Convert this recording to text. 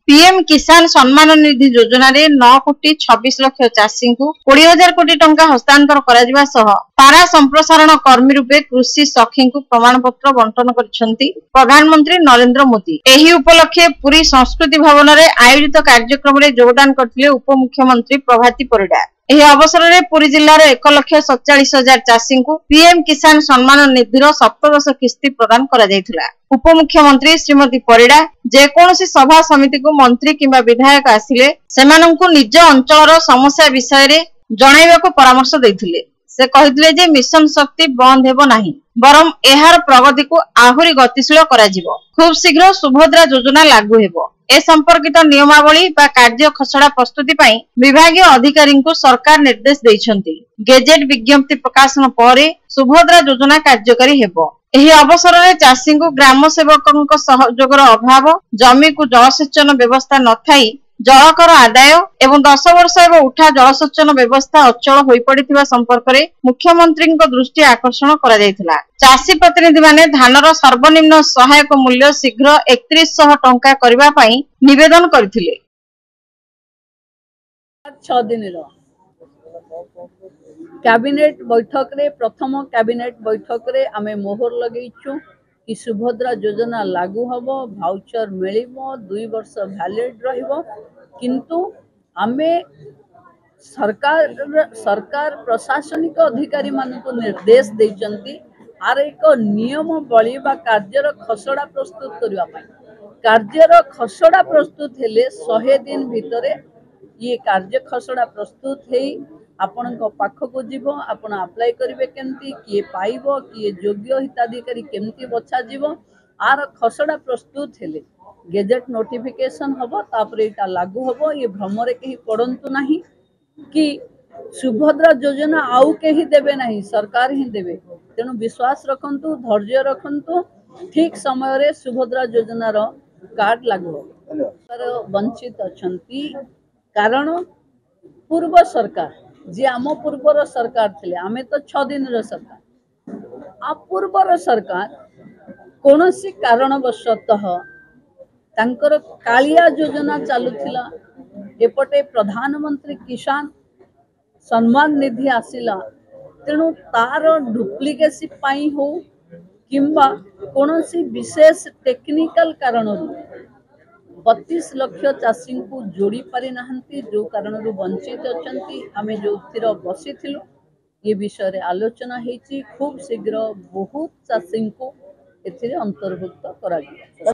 PM किसान सम्मान निधि योजना रे 9 कोटी 26 लाख चाषी को 20,000 कोटी टंका हस्तांतर करा सह पारा संप्रसारण कर्मी रूपे कृषि सखी को प्रमाण पत्र बंटन करिसेंती प्रधानमंत्री नरेंद्र मोदी। एही उपलक्षे पुरी संस्कृति भवन रे आयोजित कार्यक्रम रे योगदान करथिले उपमुख्यमंत्री प्रभाती परिडा। एही अवसर रे पुरी जिल्ला रे 1,47,000 चाषी को पीएम किसान सम्मान निधिर 17 किस्ती प्रदान करा जायथिला। उपमुख्यमंत्री श्रीमती परिडा जेकोसी सभा समिति को मंत्री किंबा विधायक आसिले सेमानंकु निज अंचलर समस्या विषय रे जणाइबाको परामर्श दैथिले। से कहिथिले जे मिशन शक्ति बंद हेबो नाही बरम एहार प्रगति को आहुरी गतिशील करा जिवो। खूब शीघ्र सुभद्रा योजना लागू हेबो। ए संपर्कित नियमावली बा कार्य खसड़ा प्रस्तुति पई विभागीय अधिकारी को सरकार निर्देश दैछंती। गेजेट विज्ञप्ति प्रकाशन परे सुभद्रा योजना कार्यकारी हेबो। एही अवसर रे चाषी को ग्राम सेवकक सहयोगर अभाव, जमी को जलसेचन व्यवस्था नथाई जलकर आदाय एवं 10 वर्ष एवं उठा जलसेचन व्यवस्था अचल होई पड़िथिबा संपर्क रे मुख्यमंत्री दृष्टि आकर्षण करा जायथिला। चाषी प्रतिनिधि माने धानर सर्वनिम्न सहायक मूल्य शीघ्र 3100 टंका करबा पई निवेदन करथिले। 6 दिन कैबिनेट बैठक रे प्रथम कैबिनेट बैठक रे आमे मोहर लगेइछु कि सुभद्रा योजना लागू हबो, भाउचर मिलिबो, 2 वर्ष वैलिड रहिबो। किंतु आमे सरकार प्रशासनिक अधिकारी मानक निर्देश दैचंती आर एक नियम बळी बा कार्यर खसड़ा प्रस्तुत करबा पई। कार्यर खसड़ा प्रस्तुत हेले 100 दिन भितरे ये कार्य खसड़ा प्रस्तुत हेई आपण पाखक जीव आपण अप्लाई करेंगे केमती किए पाइब किए योग्य हिताधिकारी केमती बछा जीव आर खसड़ा प्रस्तुत हेले गेजेट नोटिफिकेशन हबो तापर एटा लागू हबो। ये भ्रमरे कहीं पड़ंतु नाही कि सुभद्रा योजना आउ कहीं देबे नहीं सरकार ही देबे। तेणु विश्वास रखंतु, धैर्य रखंतु, ठीक समय रे सुभद्रा योजना रो कार्ड लागू हबो। वंचित अछंती कारण पूर्व सरकार जे आम पूर्वर सरकार थिले आमे तो 6 दिन रो सरकार आ पूर्वर सरकार कोनोसी कारणवशतः तांकर कालिया योजना चालुथिला एपटे प्रधानमंत्री किसान सम्मान निधि आसिला तेणु तार डुप्लिकेसी पाई हो किंबा कोनोसी विशेष टेक्निकल कारण 32 लाख चाषी को जोड़ी पारि नाहंती जो कारण वंचित अछंती। आमे जो थिर बसी थिलु ये विषय रे आलोचना हेची खूब शीघ्र बहुत चाषी को एथिरे अंतर्भुक्त करा